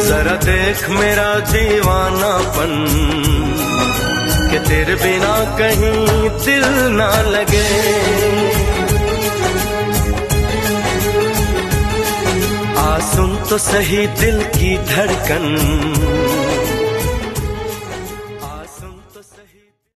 जरा देख मेरा दीवानापन कि तेरे बिना कहीं दिल ना लगे। आ सुन तो सही दिल की धड़कन,